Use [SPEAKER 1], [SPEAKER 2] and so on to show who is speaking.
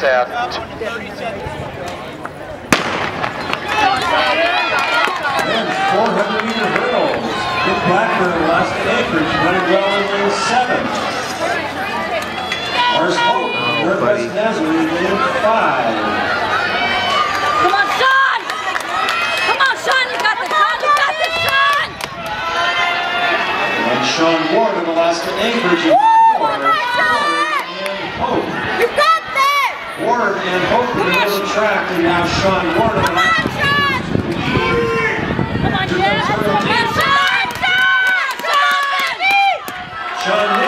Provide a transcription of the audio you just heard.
[SPEAKER 1] set.
[SPEAKER 2] And 400-meter hurdles. Dick Blackburn, Alaska Anchorage, running well in lane 7. Mars Hope, Northwest Nazarene, lane 5.
[SPEAKER 3] Come on, Sean! Come on, Sean! You got this, Sean! You got this, Sean!
[SPEAKER 2] And Sean Ward of Alaska Anchorage in 4. Ward and Hope.
[SPEAKER 3] You got this!
[SPEAKER 2] Ward and Hope in the middle of the track, and now Sean Ward of Alaska Anchorage.
[SPEAKER 3] Come on, Jeff! Come on, Sean! Sean! Sean, baby!
[SPEAKER 2] Sean